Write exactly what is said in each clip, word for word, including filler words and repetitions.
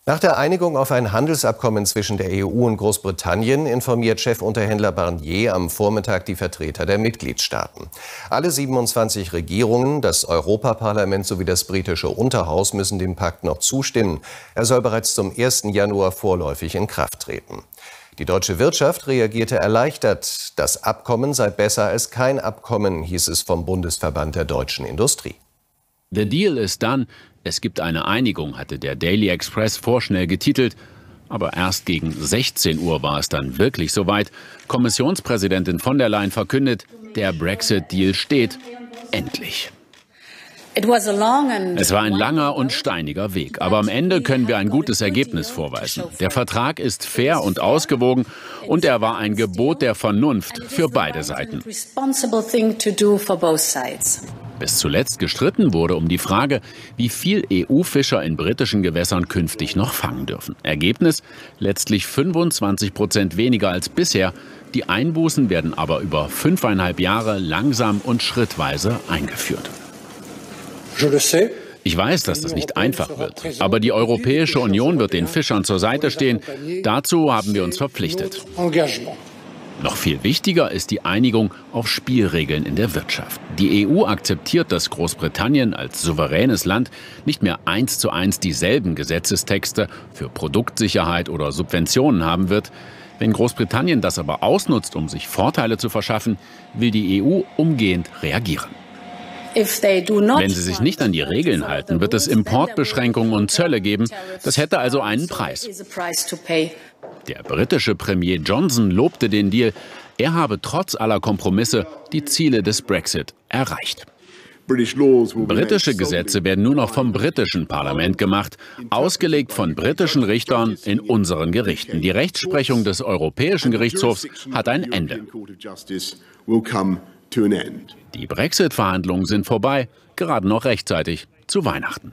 Nach der Einigung auf ein Handelsabkommen zwischen der E U und Großbritannien informiert Chefunterhändler Barnier am Vormittag die Vertreter der Mitgliedstaaten. Alle siebenundzwanzig Regierungen, das Europaparlament sowie das britische Unterhaus müssen dem Pakt noch zustimmen. Er soll bereits zum ersten Januar vorläufig in Kraft treten. Die deutsche Wirtschaft reagierte erleichtert. Das Abkommen sei besser als kein Abkommen, hieß es vom Bundesverband der deutschen Industrie. The deal is done. Es gibt eine Einigung, hatte der Daily Express vorschnell getitelt. Aber erst gegen sechzehn Uhr war es dann wirklich soweit. Kommissionspräsidentin von der Leyen verkündet, der Brexit-Deal steht. Endlich. Es war ein langer und steiniger Weg, aber am Ende können wir ein gutes Ergebnis vorweisen. Der Vertrag ist fair und ausgewogen und er war ein Gebot der Vernunft für beide Seiten. Bis zuletzt gestritten wurde um die Frage, wie viel E U-Fischer in britischen Gewässern künftig noch fangen dürfen. Ergebnis: letztlich fünfundzwanzig Prozent weniger als bisher. Die Einbußen werden aber über fünfeinhalb Jahre langsam und schrittweise eingeführt. Ich weiß, dass das nicht einfach wird, aber die Europäische Union wird den Fischern zur Seite stehen. Dazu haben wir uns verpflichtet. Noch viel wichtiger ist die Einigung auf Spielregeln in der Wirtschaft. Die E U akzeptiert, dass Großbritannien als souveränes Land nicht mehr eins zu eins dieselben Gesetzestexte für Produktsicherheit oder Subventionen haben wird. Wenn Großbritannien das aber ausnutzt, um sich Vorteile zu verschaffen, will die E U umgehend reagieren. Wenn sie sich nicht an die Regeln halten, wird es Importbeschränkungen und Zölle geben. Das hätte also einen Preis. Der britische Premier Johnson lobte den Deal. Er habe trotz aller Kompromisse die Ziele des Brexit erreicht. Britische Gesetze werden nur noch vom britischen Parlament gemacht, ausgelegt von britischen Richtern in unseren Gerichten. Die Rechtsprechung des Europäischen Gerichtshofs hat ein Ende. Die Brexit-Verhandlungen sind vorbei, gerade noch rechtzeitig zu Weihnachten.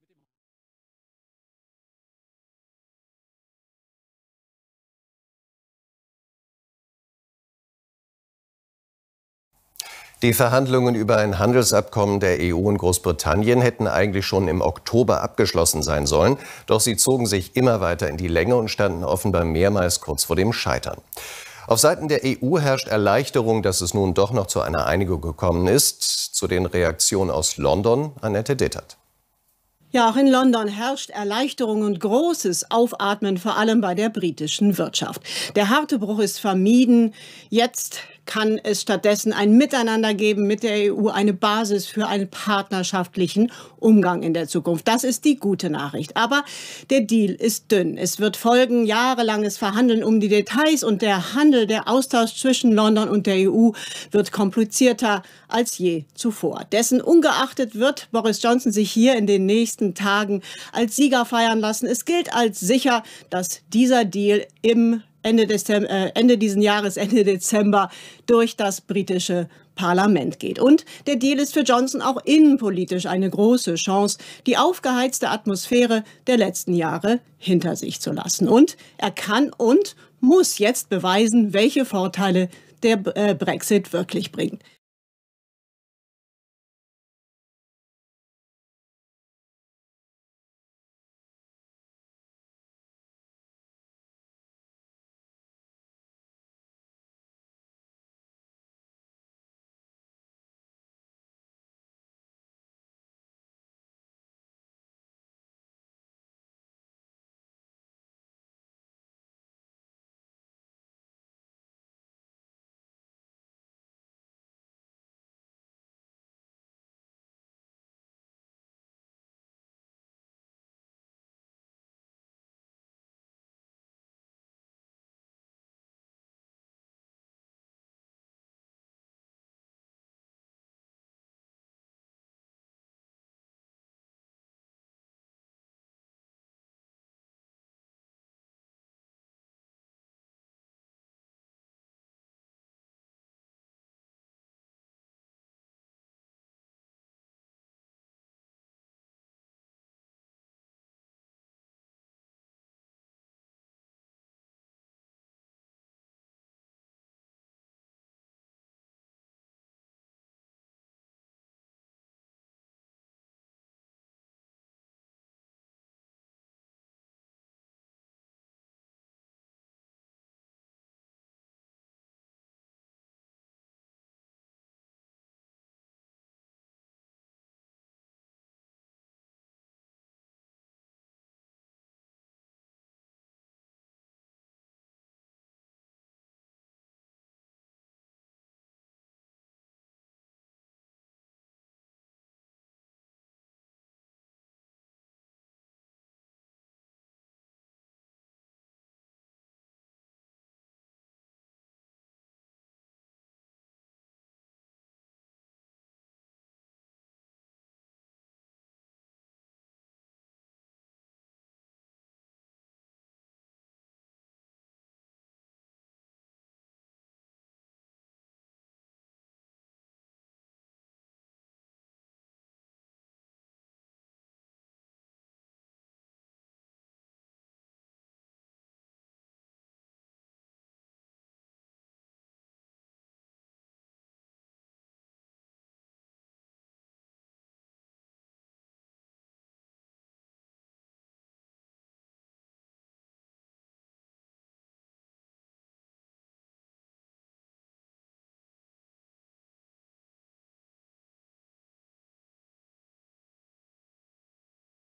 Die Verhandlungen über ein Handelsabkommen der E U und Großbritannien hätten eigentlich schon im Oktober abgeschlossen sein sollen. Doch sie zogen sich immer weiter in die Länge und standen offenbar mehrmals kurz vor dem Scheitern. Auf Seiten der E U herrscht Erleichterung, dass es nun doch noch zu einer Einigung gekommen ist. Zu den Reaktionen aus London, Annette Dittert. Ja, auch in London herrscht Erleichterung und großes Aufatmen, vor allem bei der britischen Wirtschaft. Der harte Bruch ist vermieden. Jetzt kann es stattdessen ein Miteinander geben mit der E U, eine Basis für einen partnerschaftlichen Umgang in der Zukunft. Das ist die gute Nachricht. Aber der Deal ist dünn. Es wird folgen jahrelanges Verhandeln um die Details und der Handel, der Austausch zwischen London und der E U wird komplizierter als je zuvor. Dessen ungeachtet wird Boris Johnson sich hier in den nächsten Tagen als Sieger feiern lassen. Es gilt als sicher, dass dieser Deal im Ende, Dezember, äh, Ende diesen Jahres, Ende Dezember, durch das britische Parlament geht. Und der Deal ist für Johnson auch innenpolitisch eine große Chance, die aufgeheizte Atmosphäre der letzten Jahre hinter sich zu lassen. Und er kann und muss jetzt beweisen, welche Vorteile der äh, Brexit wirklich bringt.